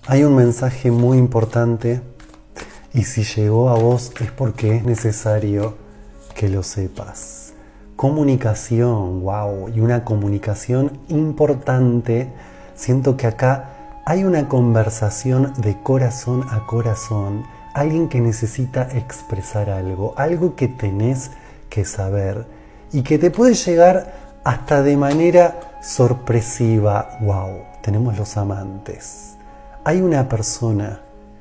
Hay un mensaje muy importante y si llegó a vos es porque es necesario que lo sepas. Comunicación, wow, y una comunicación importante. Siento que acá hay una conversación de corazón a corazón. Alguien que necesita expresar algo, algo que tenés que saber y que te puede llegar hasta de manera sorpresiva. Wow, tenemos los amantes. Hay una persona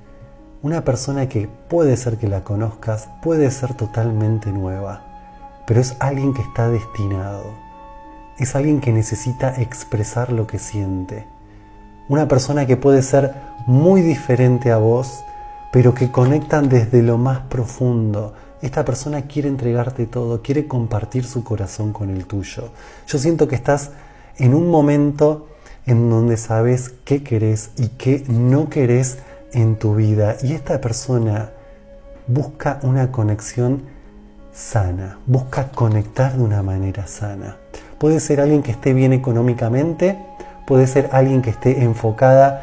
que puede ser que la conozcas, puede ser totalmente nueva, pero es alguien que está destinado, es alguien que necesita expresar lo que siente. Una persona que puede ser muy diferente a vos, pero que conectan desde lo más profundo. Esta persona quiere entregarte todo, quiere compartir su corazón con el tuyo. Yo siento que estás en un momento en donde sabes qué querés y qué no querés en tu vida. Y esta persona busca una conexión sana, busca conectar de una manera sana. Puede ser alguien que esté bien económicamente, puede ser alguien que esté enfocado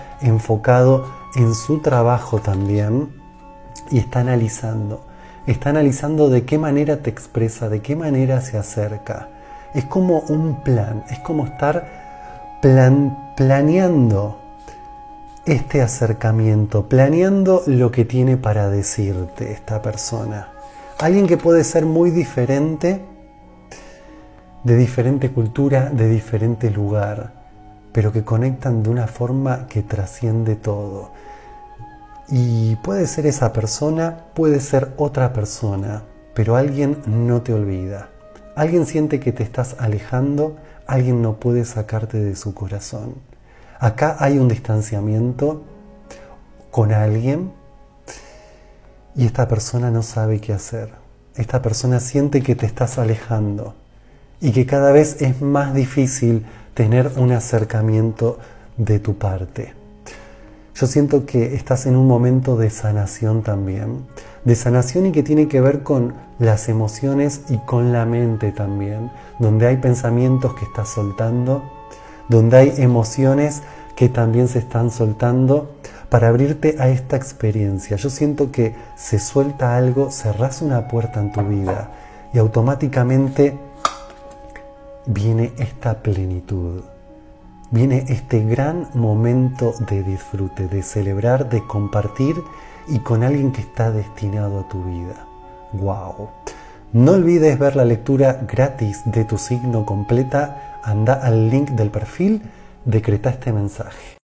en su trabajo también y está analizando de qué manera te expresa, de qué manera se acerca. Es como un plan, es como estar planeando este acercamiento, planeando lo que tiene para decirte esta persona. Alguien que puede ser muy diferente, de diferente cultura, de diferente lugar, pero que conectan de una forma que trasciende todo. Y puede ser esa persona, puede ser otra persona, pero alguien no te olvida. Alguien siente que te estás alejando, alguien no puede sacarte de su corazón. Acá hay un distanciamiento con alguien y esta persona no sabe qué hacer. Esta persona siente que te estás alejando y que cada vez es más difícil tener un acercamiento de tu parte. Yo siento que estás en un momento de sanación también, de sanación y que tiene que ver con las emociones y con la mente también, donde hay pensamientos que estás soltando, donde hay emociones que también se están soltando para abrirte a esta experiencia. Yo siento que se suelta algo, cerrás una puerta en tu vida y automáticamente viene esta plenitud. Viene este gran momento de disfrute, de celebrar, de compartir y con alguien que está destinado a tu vida. ¡Wow! No olvides ver la lectura gratis de tu signo completa. Anda al link del perfil, decreta este mensaje.